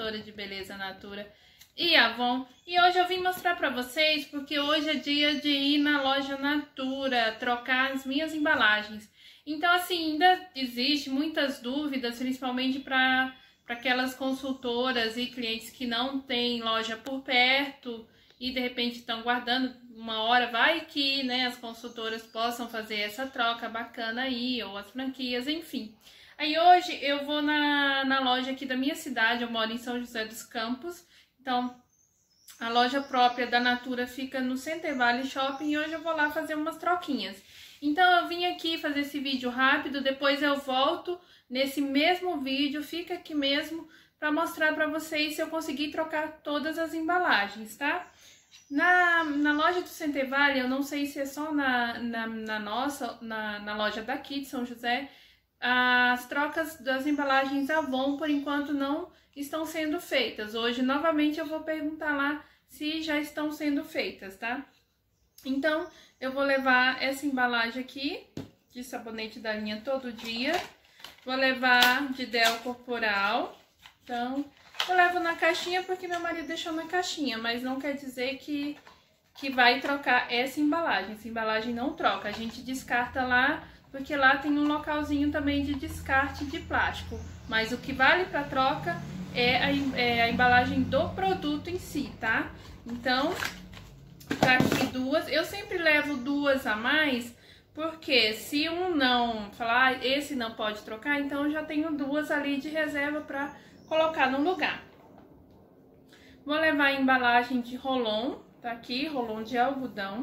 consultora de beleza Natura e Avon. E hoje eu vim mostrar pra vocês, porque hoje é dia de ir na loja Natura, trocar as minhas embalagens. Então, assim, ainda existe muitas dúvidas, principalmente para aquelas consultoras e clientes que não têm loja por perto e de repente estão guardando uma hora, vai que, né, as consultoras possam fazer essa troca bacana aí, ou as franquias, enfim. Aí hoje eu vou na loja aqui da minha cidade, eu moro em São José dos Campos, então a loja própria da Natura fica no Center Valley Shopping e hoje eu vou lá fazer umas troquinhas. Então eu vim aqui fazer esse vídeo rápido, depois eu volto nesse mesmo vídeo, fica aqui mesmo para mostrar para vocês se eu conseguir trocar todas as embalagens, tá? Na loja do Center Valley, eu não sei se é só na loja daqui de São José, as trocas das embalagens Avon, por enquanto, não estão sendo feitas. Hoje, novamente, eu vou perguntar lá se já estão sendo feitas, tá? Então, eu vou levar essa embalagem aqui, de sabonete da linha Todo Dia. Vou levar de Dell corporal. Então, eu levo na caixinha porque meu marido deixou na caixinha, mas não quer dizer que vai trocar essa embalagem. Essa embalagem não troca, a gente descarta lá, porque lá tem um localzinho também de descarte de plástico. Mas o que vale para troca é a embalagem do produto em si, tá? Então, tá aqui duas. Eu sempre levo duas a mais, porque se um não falar, esse não pode trocar, então eu já tenho duas ali de reserva para colocar no lugar. Vou levar a embalagem de Rolon, tá aqui, Rolon de algodão.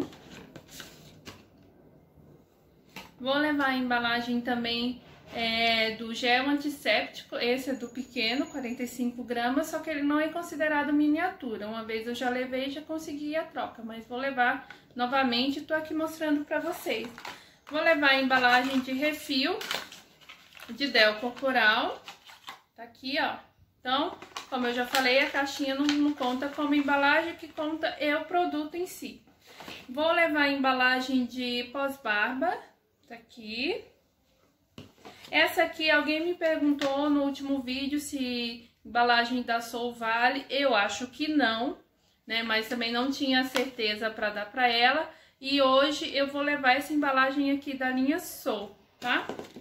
Vou levar a embalagem também do gel antisséptico, esse é do pequeno, 45 gramas, só que ele não é considerado miniatura. Uma vez eu já levei e já consegui a troca, mas vou levar novamente, tô aqui mostrando pra vocês. Vou levar a embalagem de refil de Dell corporal, tá aqui, ó. Então, como eu já falei, a caixinha não conta como embalagem, o que conta é o produto em si. Vou levar a embalagem de pós-barba, tá aqui. Essa aqui, alguém me perguntou no último vídeo se embalagem da Sol vale. Eu acho que não, né? Mas também não tinha certeza para dar para ela. E hoje eu vou levar essa embalagem aqui da linha Sol, tá?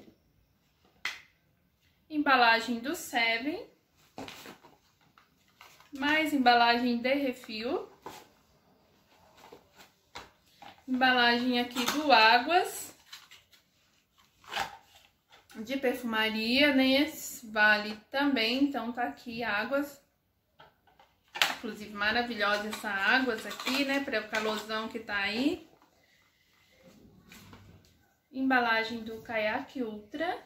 Embalagem do Seven. Mais embalagem de refil. Embalagem aqui do Águas. De perfumaria, né? Vale também, então tá aqui Águas. Inclusive maravilhosa essa Águas aqui, né? Para o calorzão que tá aí. Embalagem do Caiaque Ultra.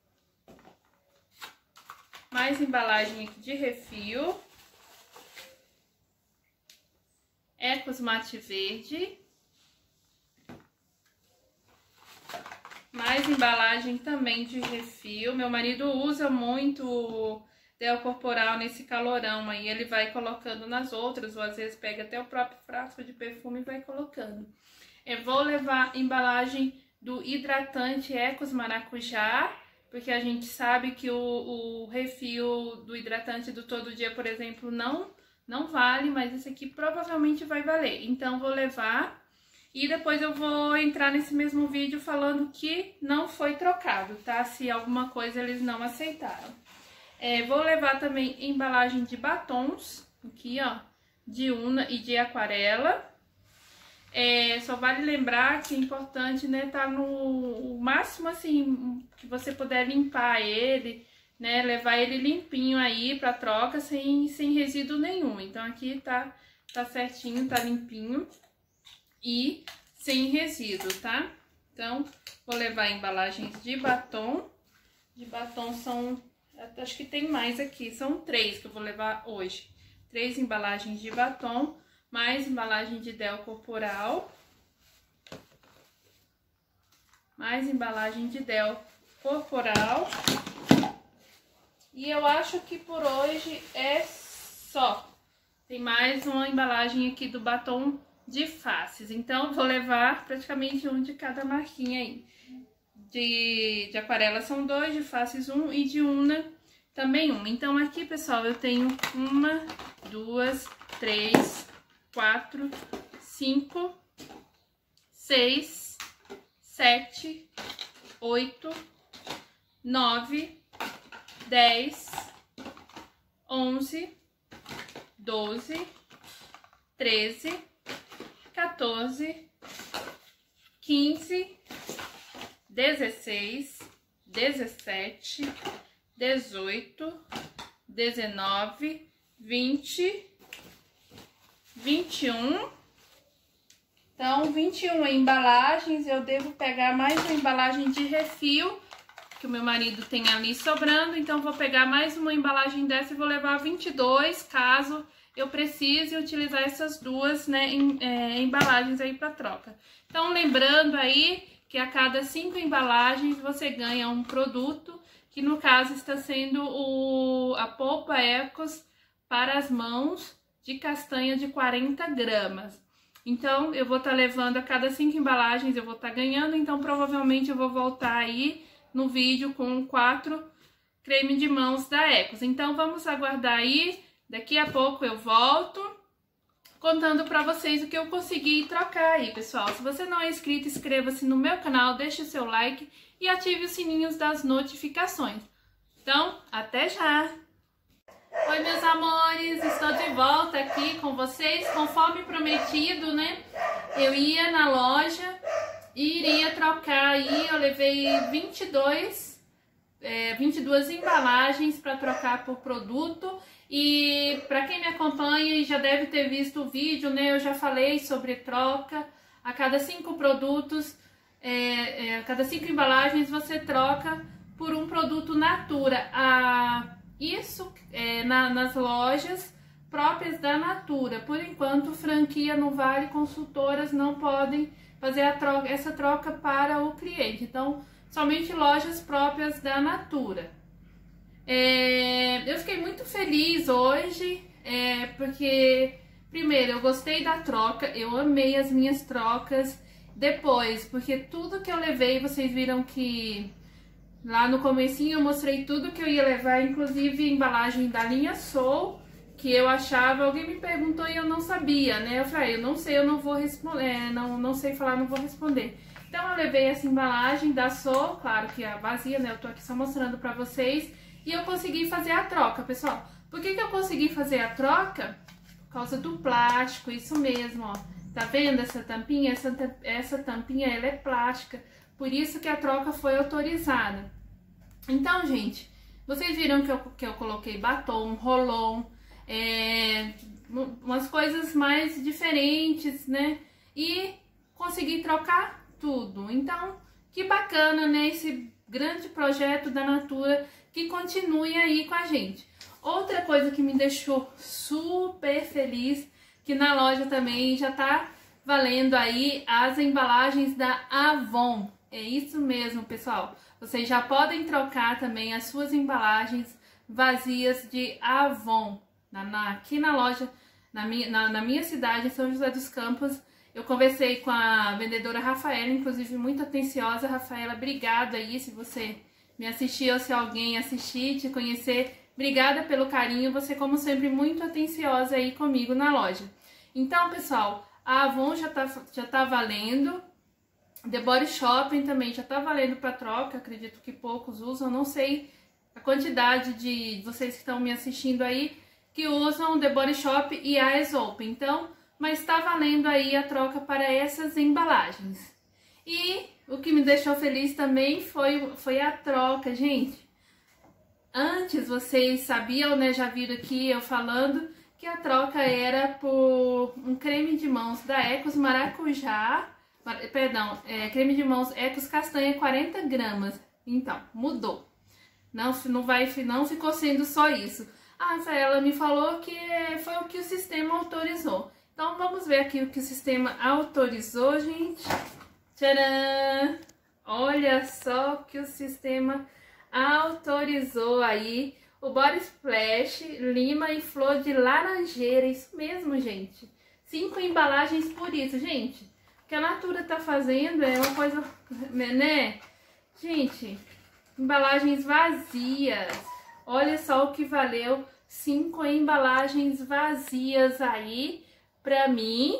Mais embalagem aqui de refil. Ecos Mate Verde. Mais embalagem também de refil. Meu marido usa muito Dell corporal nesse calorão aí. Ele vai colocando nas outras, ou às vezes pega até o próprio frasco de perfume e vai colocando. Eu vou levar embalagem do hidratante Ecos Maracujá, porque a gente sabe que o refil do hidratante do Todo Dia, por exemplo, não vale, mas esse aqui provavelmente vai valer. Então, vou levar e depois eu vou entrar nesse mesmo vídeo falando que não foi trocado, tá? Se alguma coisa eles não aceitaram. Vou levar também embalagem de batons, aqui, ó, de Una e de aquarela. Só vale lembrar que é importante, né, tá no máximo, assim, que você puder limpar ele, né, levar ele limpinho aí pra troca, sem resíduo nenhum. Então, aqui tá certinho, tá limpinho e sem resíduo, tá? Então, vou levar embalagens de batom. De batom são, acho que tem mais aqui, são 3 que eu vou levar hoje. 3 embalagens de batom, mais embalagem de Dell corporal. Mais embalagem de Dell corporal. E eu acho que por hoje é só. Tem mais uma embalagem aqui do batom de faces. Então, vou levar praticamente um de cada marquinha aí. De aquarela são 2, de faces 1 e de Una também uma. Então, aqui, pessoal, eu tenho 1, 2, 3, 4, 5, 6, 7, 8, 9, 10, 11, 12, 13, 14, 15, 16, 17, 18, 19, 20, 21. Então, 21 embalagens. Eu devo pegar mais uma embalagem de refil, que o meu marido tem ali sobrando. Então, vou pegar mais uma embalagem dessa e vou levar 22, caso eu precise utilizar essas duas, né, embalagens aí para troca. Então, lembrando aí que a cada 5 embalagens você ganha um produto, que no caso está sendo a polpa Ecos para as mãos de castanha de 40 gramas. Então, eu vou estar levando a cada 5 embalagens, eu vou estar ganhando. Então, provavelmente eu vou voltar aí no vídeo com 4 creme de mãos da Ecos. Então, vamos aguardar aí. Daqui a pouco eu volto contando pra vocês o que eu consegui trocar aí, pessoal. Se você não é inscrito, inscreva-se no meu canal, deixe o seu like e ative os sininhos das notificações. Então, até já! Oi, meus amores, estou de volta aqui com vocês. Conforme prometido, né, eu ia na loja e iria trocar aí. Eu levei 22 embalagens para trocar por produto. E para quem me acompanha e já deve ter visto o vídeo, né, eu já falei sobre troca. A cada 5 produtos, a cada 5 embalagens você troca por um produto Natura. Isso nas lojas próprias da Natura. Por enquanto, franquia no Vale, consultoras não podem fazer essa troca para o cliente. Então, somente lojas próprias da Natura. Eu fiquei muito feliz hoje, porque, primeiro, eu gostei da troca, eu amei as minhas trocas. Depois, porque tudo que eu levei, vocês viram que lá no comecinho eu mostrei tudo que eu ia levar, inclusive a embalagem da linha Soul, que eu achava, alguém me perguntou e eu não sabia, né? Eu falei, eu não sei, eu não vou responder, não sei falar, não vou responder. Então eu levei essa embalagem da Soul, claro que é vazia, né? Eu tô aqui só mostrando pra vocês. E eu consegui fazer a troca, pessoal. Por que eu consegui fazer a troca? Por causa do plástico, isso mesmo, ó. Tá vendo essa tampinha? Essa tampinha, ela é plástica. Por isso que a troca foi autorizada. Então, gente, vocês viram que eu coloquei batom, rolon, umas coisas mais diferentes, né? E consegui trocar tudo. Então, que bacana, né? Esse grande projeto da Natura que continue aí com a gente. Outra coisa que me deixou super feliz, que na loja também já tá valendo aí as embalagens da Avon. É isso mesmo, pessoal. Vocês já podem trocar também as suas embalagens vazias de Avon. Aqui na loja, na minha cidade, São José dos Campos, eu conversei com a vendedora Rafaela, inclusive muito atenciosa. Rafaela, obrigada aí se você me assistir ou se alguém assistir, te conhecer. Obrigada pelo carinho, você como sempre muito atenciosa aí comigo na loja. Então, pessoal, a Avon já tá valendo. The Body Shop também já tá valendo para troca, acredito que poucos usam, não sei a quantidade de vocês que estão me assistindo aí que usam The Body Shop e a Aesop. Então, mas tá valendo aí a troca para essas embalagens. E o que me deixou feliz também foi a troca, gente. Antes vocês sabiam, né, já viram aqui eu falando que a troca era por um creme de mãos da Ecos Maracujá, creme de mãos Ecos Castanha 40 gramas. Então, mudou. Não ficou sendo só isso. A Rafaela me falou que foi o que o sistema autorizou. Então, vamos ver aqui o que o sistema autorizou, gente. Tcharam! Olha só o que o sistema autorizou aí. O Body Splash, lima e flor de laranjeira. Isso mesmo, gente. 5 embalagens por isso, gente. O que a Natura tá fazendo é uma coisa, né? Gente, embalagens vazias. Olha só o que valeu 5 embalagens vazias aí pra mim.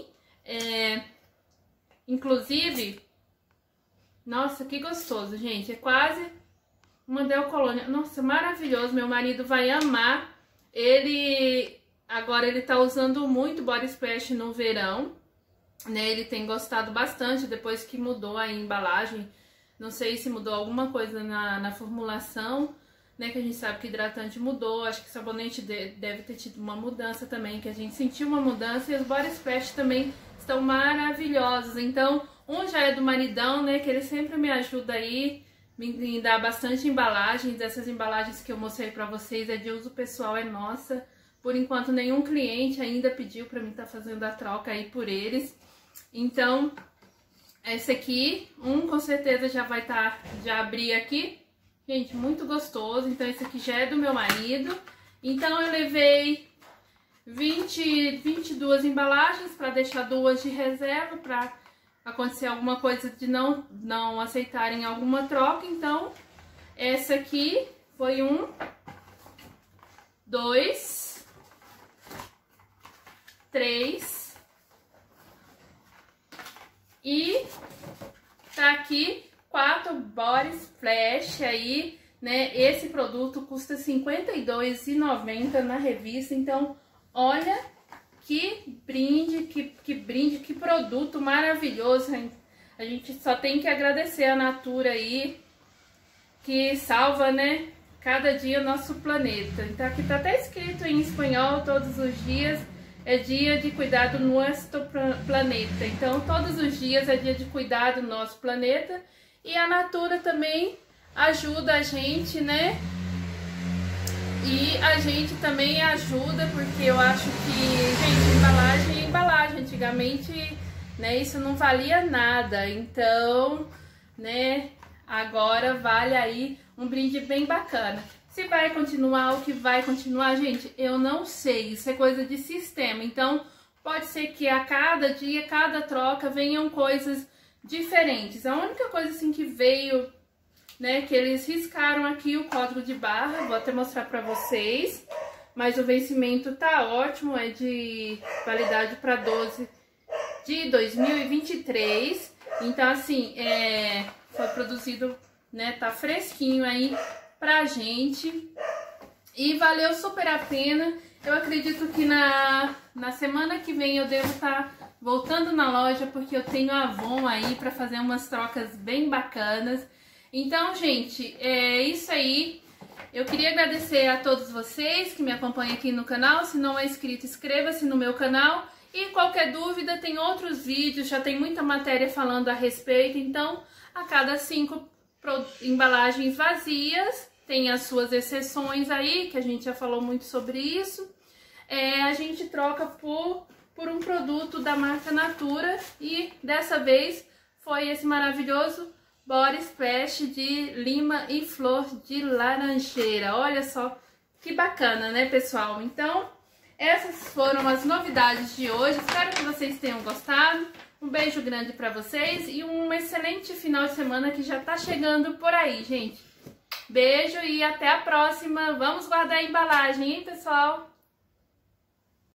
Inclusive, nossa, que gostoso, gente. É quase uma Delcolônia. Nossa, maravilhoso. Meu marido vai amar. Agora ele tá usando muito body splash no verão, né? Ele tem gostado bastante depois que mudou a embalagem. Não sei se mudou alguma coisa na formulação, né? Que a gente sabe que hidratante mudou. Acho que sabonete deve ter tido uma mudança também, que a gente sentiu uma mudança. E os body splash também estão maravilhosos. Então, um já é do maridão, né? Que ele sempre me ajuda aí, me dá bastante embalagens. Essas embalagens que eu mostrei pra vocês é de uso pessoal, é nossa. Por enquanto, nenhum cliente ainda pediu pra mim estar fazendo a troca aí por eles. Então, esse aqui, com certeza já vai estar, já abri aqui. Gente, muito gostoso. Então, esse aqui já é do meu marido. Então, eu levei 22 embalagens para deixar 2 de reserva para acontecer alguma coisa de não aceitarem alguma troca. Então, essa aqui foi 1, 2, 3 e tá aqui 4 body splash aí, né? Esse produto custa R$ 52,90 na revista. Então, olha que brinde, que produto maravilhoso. A gente só tem que agradecer a Natura aí, que salva, né, cada dia o nosso planeta. Então aqui tá até escrito em espanhol: todos os dias é dia de cuidar do nosso planeta. Então todos os dias é dia de cuidar do nosso planeta. E a Natura também ajuda a gente, né? E a gente também ajuda, porque eu acho que, gente, embalagem é embalagem. Antigamente, né, isso não valia nada. Então, né, agora vale aí um brinde bem bacana. Se vai continuar, o que vai continuar, gente, eu não sei. Isso é coisa de sistema. Então, pode ser que a cada dia, cada troca, venham coisas diferentes. A única coisa, assim, que veio, né, que eles riscaram aqui o código de barra, vou até mostrar pra vocês, mas o vencimento tá ótimo, é de validade para 12 de 2023, então assim, foi produzido, né, tá fresquinho aí pra gente e valeu super a pena. Eu acredito que na semana que vem eu devo estar voltando na loja, porque eu tenho a Avon aí pra fazer umas trocas bem bacanas. Então, gente, é isso aí. Eu queria agradecer a todos vocês que me acompanham aqui no canal. Se não é inscrito, inscreva-se no meu canal. E qualquer dúvida, tem outros vídeos, já tem muita matéria falando a respeito. Então, a cada 5 embalagens vazias, tem as suas exceções aí, que a gente já falou muito sobre isso. A gente troca por um produto da marca Natura. E dessa vez foi esse maravilhoso body splash de lima e flor de laranjeira. Olha só que bacana, né, pessoal? Então, essas foram as novidades de hoje. Espero que vocês tenham gostado. Um beijo grande pra vocês e um excelente final de semana que já tá chegando por aí, gente. Beijo e até a próxima. Vamos guardar a embalagem, hein, pessoal?